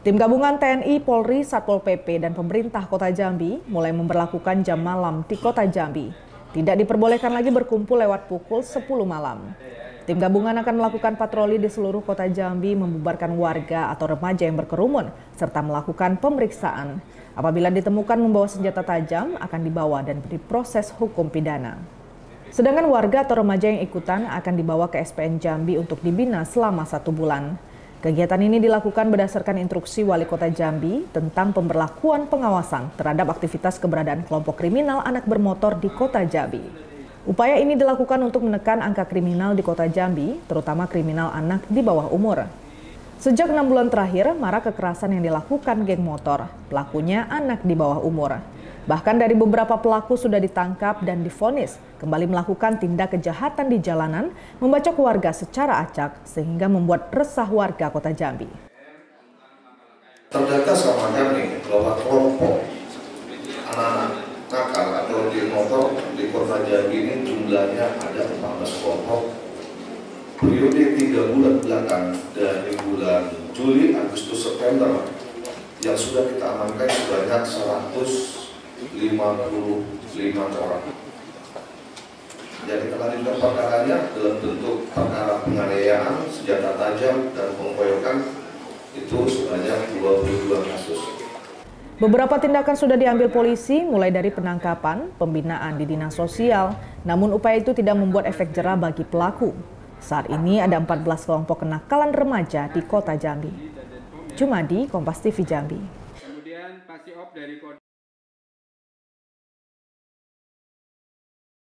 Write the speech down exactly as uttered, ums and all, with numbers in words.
Tim gabungan T N I, Polri, Satpol P P, dan pemerintah Kota Jambi mulai memberlakukan jam malam di Kota Jambi. Tidak diperbolehkan lagi berkumpul lewat pukul sepuluh malam. Tim gabungan akan melakukan patroli di seluruh Kota Jambi, membubarkan warga atau remaja yang berkerumun, serta melakukan pemeriksaan. Apabila ditemukan membawa senjata tajam, akan dibawa dan diproses hukum pidana. Sedangkan warga atau remaja yang ikutan akan dibawa ke S P N Jambi untuk dibina selama satu bulan. Kegiatan ini dilakukan berdasarkan instruksi Wali Kota Jambi tentang pemberlakuan pengawasan terhadap aktivitas keberadaan kelompok kriminal anak bermotor di Kota Jambi. Upaya ini dilakukan untuk menekan angka kriminal di Kota Jambi, terutama kriminal anak di bawah umur. Sejak enam bulan terakhir, marak kekerasan yang dilakukan geng motor, pelakunya anak di bawah umur. Bahkan dari beberapa pelaku sudah ditangkap dan divonis kembali melakukan tindak kejahatan di jalanan, membacok warga secara acak sehingga membuat resah warga Kota Jambi. Terdata sama kami bahwa kelompok anak-anak nakal atau geng motor di Kota Jambi ini jumlahnya ada empat belas kelompok. Periode tiga bulan belakang dari bulan Juli, Agustus, September yang sudah kita amankan sebanyak seratus lima puluh lima orang. Jadi kelanjutan perkaranya dalam bentuk perkara penganiayaan, senjata tajam, dan pengeroyokan itu sebanyak dua puluh dua kasus. Beberapa tindakan sudah diambil polisi, mulai dari penangkapan, pembinaan di dinas sosial, namun upaya itu tidak membuat efek jera bagi pelaku. Saat ini ada empat belas kelompok kenakalan remaja di Kota Jambi. Jumadi, Kompas T V Jambi.